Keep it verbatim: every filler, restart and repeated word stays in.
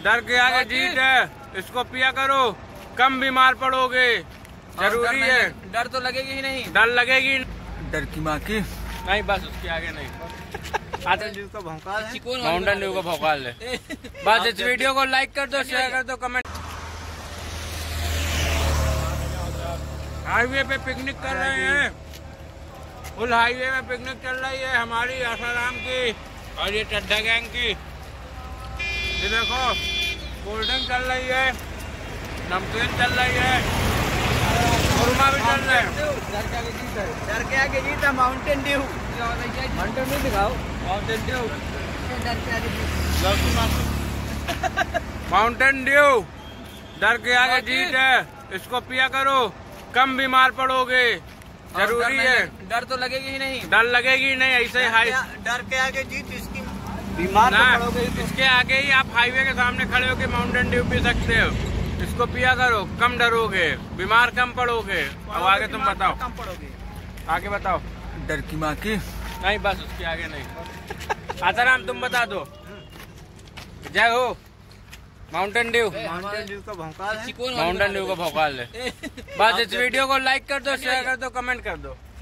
डर के आगे जीत है, इसको पिया करो, कम बीमार पड़ोगे। जरूरी है। डर तो लगेगी ही नहीं। डर लगेगी। डर की माँ की नहीं, बस उसके आगे नहीं। आते का भौकाल है। माउंटेन ड्यू का भौकाल है। बस इस वीडियो को लाइक कर दो, शेयर कर दो, कमेंट। हाईवे पे पिकनिक कर रहे हैं। फुल हाईवे में पिकनिक चल रही है हमारी आसाराम की और ये चड्ढा गैंग की। ये देखो, कोल्ड ड्रिंक चल रही है, नमकीन चल रही है, खुरमा भी चल रहे हैं। डर के आगे जीत है। डर के आगे जीत है माउंटेन ड्यू। माउंटेन ड्यू दिखाओ। Mountain Dew. डर के आगे जीत। माउंटेन ड्यू डर के आगे जीत है, इसको पिया करो, कम बीमार पड़ोगे। जरूरी है। डर तो लगेगी ही नहीं। डर लगेगी नहीं। ऐसे हाई डर के आगे जीत, इसकी बीमार ना, तो पड़ोगे ही तो। इसके आगे ही आप हाईवे के सामने खड़े होके माउंटेन ड्यू पी सकते हो। इसको पिया करो, कम डरोगे, बीमार कम पड़ोगे। अब आगे तुम बताओ, कम पड़ोगे। आगे बताओ। डर की माँ की नहीं, बस उसके आगे नहीं। आसाराम तुम बता दो। जय हो। माउंटेन ड्यू माउंटेन ड्यू का भौकाल है। माउंटेन ड्यू का भौकाल है। बस इस वीडियो को लाइक कर दो, शेयर कर दो, कमेंट कर दो।